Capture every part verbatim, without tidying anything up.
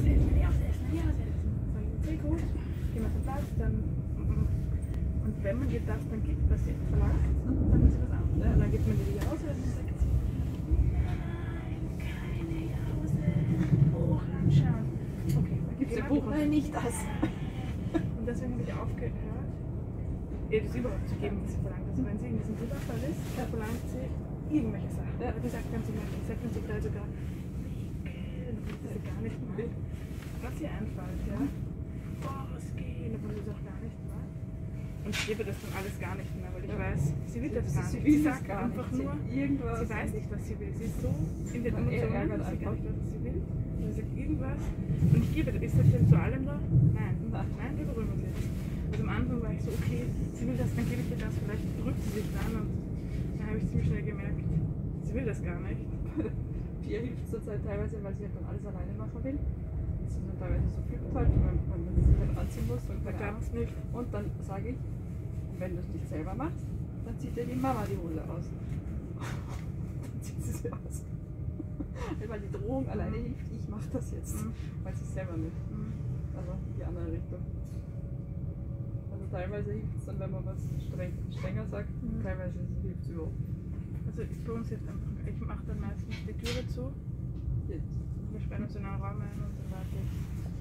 ausessen, nie ausessen, nie ausessen. Sag ich, okay, gut, gehen wir zum Platz, dann. Und wenn man ihr das dann gibt, was sie verlangt, dann ist sie was anderes. Und dann gibt man ihr die Jause und dann sagt sie, nein, keine Jause, Buch anschauen. Okay, dann gibt sie ein Buch, nein, nicht das. Und deswegen habe ich aufgehört, ihr das überhaupt zu geben, was sie verlangt. Also wenn sie in diesem Überfall ist, dann verlangt sie irgendwelche Sachen. Ja. Die sagt ganz immer, die sagt ganz sogar sogar, das ist gar nicht mal. Was ihr einfällt, ja. Rausgehen, obwohl das auch gar nicht war. Und ich gebe das dann alles gar nicht mehr, weil ich ja. weiß, sie will das gar nicht. Sie sagt einfach nur, irgendwas. Sie weiß nicht, was sie will. Sie ist so in den Emotionen, dass sie gar nicht weiß, was sie will. Und sie sagt irgendwas. Und ich gebe das. Ich sage dann zu allem da, nein, nein, wir berühren uns jetzt. Also am Anfang war ich so, okay, sie will das, dann gebe ich ihr das. Vielleicht drückt sie sich dann und dann habe ich ziemlich schnell gemerkt, sie will das gar nicht. Pia hilft zurzeit teilweise, weil sie halt dann alles alleine machen will. Sie sind dann teilweise so viel halt, weil man sich halt anziehen muss und keine Ahnung. Nicht. Und dann sage ich, wenn du es nicht selber machst, dann zieht dir die Mama die Hose aus. Dann zieht sie sie aus. Weil die Drohung alleine hilft, ich mache das jetzt. Mhm. Weil sie es selber nicht. Mhm. Also in die andere Richtung. Also teilweise hilft es dann, wenn man was streng, strenger sagt, mhm. teilweise hilft es überhaupt. Also ich bei uns jetzt einfach, ich mache dann meistens die Türe zu. Jetzt. Wir sperren uns in einen Raum ein und dann warte ich.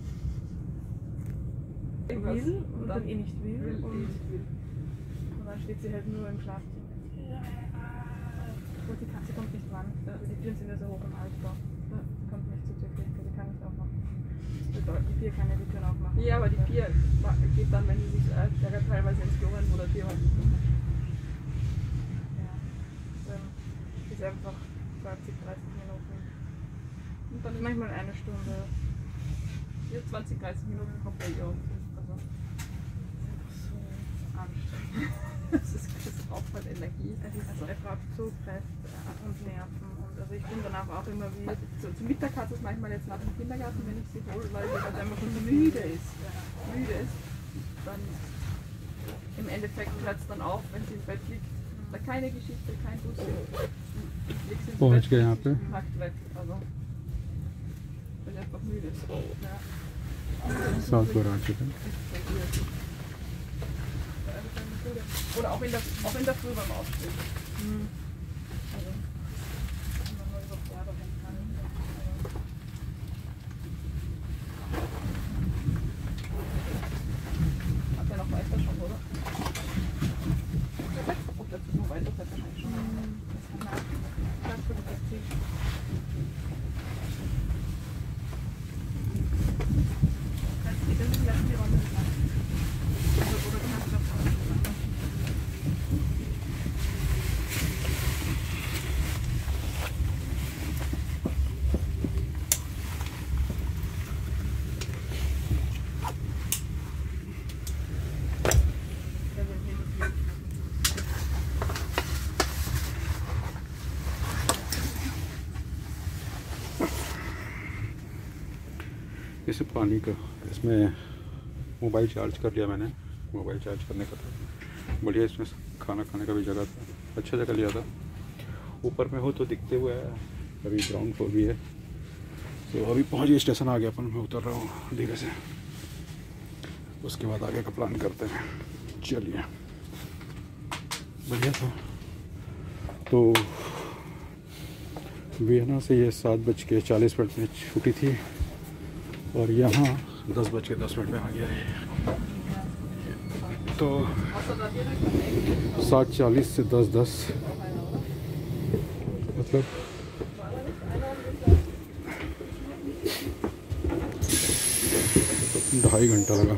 Ich Irgendwas will und, und dann, dann eh nicht will. will, Und, eh nicht will. und dann steht sie halt nur im Schlafzimmer. Und die Katze kommt nicht ran. Ja. Die Türen sind ja so hoch im Altbau. Ja. Die kommt nicht zur Türklinke, die kann nicht aufmachen. Die Pia kann ja die Türen aufmachen. Ja, aber die Pia geht dann, wenn sie sich ärgert, teilweise ins Klo rein, wo der Pia halt nicht macht. Ja. Dann ist einfach zwanzig, dreißig Minuten. Und dann ist manchmal eine Stunde. Ja, zwanzig, dreißig Minuten kommt bei ihr auf. Also, das ist einfach so anstrengend. Das ist, das braucht halt Energie. Es ist, also, er braucht so Kräfte und Nerven. Und also ich bin danach auch immer wie. Zu, zum Mittag hat es manchmal jetzt nach dem Kindergarten, wenn ich sie hole, weil sie halt einfach schon müde ist. Ja. Müde ist. Dann im Endeffekt hört es dann auf, wenn sie im Bett liegt. Da keine Geschichte, kein Bussi. Liegt sie ins पहुंच Bett, गए यहाँ पे packt weg. Also, weil sie einfach müde ist. Ja. सात बार आ चुके हैं Oder auch in der, auch in der Früh beim Aufstehen. Mhm. Also, wenn man nur überfordert kann. Hat er noch weiter schon, oder? Ob der Zug noch weiter fährt, wahrscheinlich schon. Das hat nach. Das wird das Ziel. Dann lassen die Räume nicht machen. Also, oder du kannst auch machen. इस पानी का इसमें mobile charge कर लिया मैंने mobile charge करने का था बढ़िया इसमें खाना खाने का भी जगह था अच्छा जगह लिया था ऊपर में हो तो दिखते हुए है अभी ग्राउंड फ्लोर भी है तो अभी पहुँच गए स्टेशन आ गया अपन मैं उतर रहा हूँ दीघा से उसके बाद आगे का प्लान करते हैं चलिए बढ़िया था तो वियना से ये सात बज के चालीस मिनट में छुट्टी थी और यहाँ दस बज के दस मिनट में आ गया है तो सात चालीस से दस दस मतलब ढाई घंटा लगा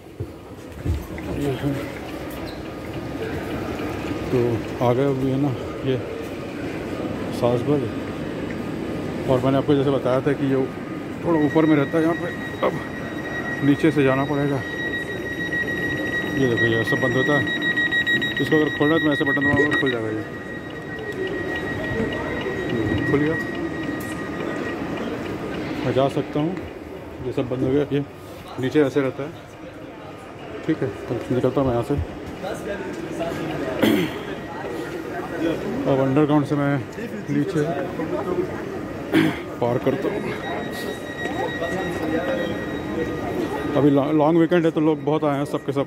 तो आ गए अभी है ना ये सासबर्ग और मैंने आपको जैसे बताया था कि ये थोड़ा ऊपर में रहता है यहाँ पे अब नीचे से जाना पड़ेगा ये देखो ये सब बंद होता है इसको अगर खोलना है तो मैं ऐसे बटन दबाऊंगा खुल जाएगा ये खुल गया मैं जा सकता हूँ ये सब बंद हो गया ये नीचे ऐसे रहता है ठीक है तो निकलता हूँ मैं यहाँ से अब अंडरग्राउंड से मैं नीचे पार करता हूँ अभी लॉन्ग वीकेंड है तो लोग बहुत आए हैं सब के सब।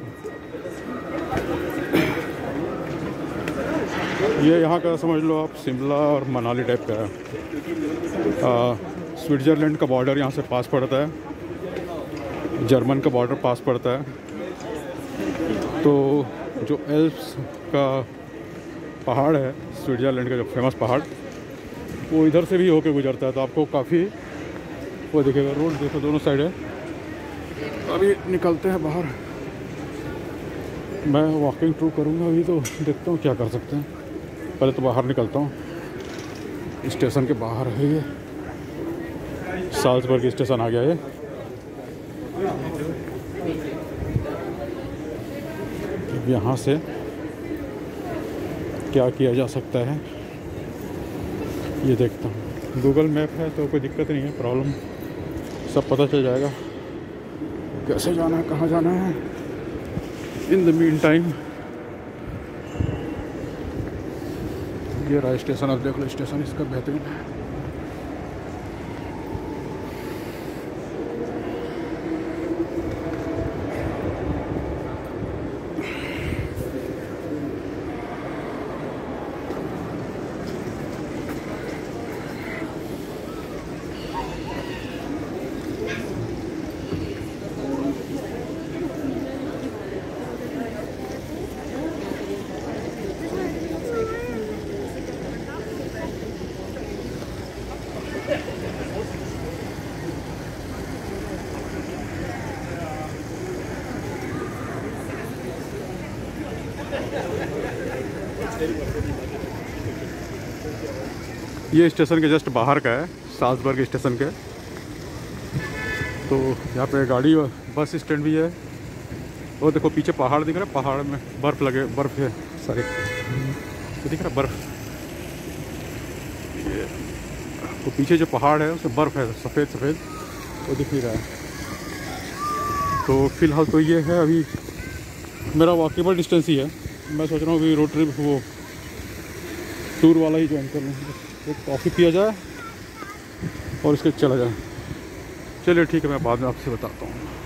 ये यहाँ का समझ लो आप शिमला और मनाली टाइप का है। स्विट्ज़रलैंड का बॉर्डर यहाँ से पास पड़ता है, जर्मन का बॉर्डर पास पड़ता है। तो जो एल्प्स का पहाड़ है, स्विट्ज़रलैंड का जो फेमस पहाड़, वो इधर से भी होके गुजरता है। तो आपको काफ़ी वो दिखेगा, रोड देखो दोनों साइड है। अभी निकलते हैं बाहर, मैं वॉकिंग टूर करूँगा अभी, तो देखता हूँ क्या कर सकते हैं। पहले तो बाहर निकलता हूँ, स्टेशन के बाहर है ये, साल्ज़बर्ग स्टेशन आ गया ये। यहाँ से क्या किया जा सकता है ये देखता हूँ। गूगल मैप है तो कोई दिक्कत नहीं है, प्रॉब्लम सब पता चल जाएगा कैसे जाना है, कहाँ जाना है। इन द मीन टाइम ये रहा स्टेशन, अब देख लो स्टेशन इसका बेहतरीन है। ये स्टेशन के जस्ट बाहर का है, साल्ज़बर्ग स्टेशन के। तो यहाँ पे गाड़ी बस स्टैंड भी है। और देखो पीछे पहाड़ दिख रहा है, पहाड़ में बर्फ़ लगे, बर्फ़ है सारी, तो दिख रहा है बर्फ़। ये तो पीछे जो पहाड़ है उसमें बर्फ़ है, सफ़ेद सफ़ेद वो दिख नहीं रहा है। तो फिलहाल तो ये है, अभी मेरा वॉकेबल डिस्टेंस ही है। मैं सोच रहा हूँ अभी रोड ट्रिप वो टूर वाला ही ज्वाइन कर लूँ, एक कॉफ़ी पिया जाए और इसके चला जाए। चलिए ठीक है, मैं बाद में आपसे बताता हूँ।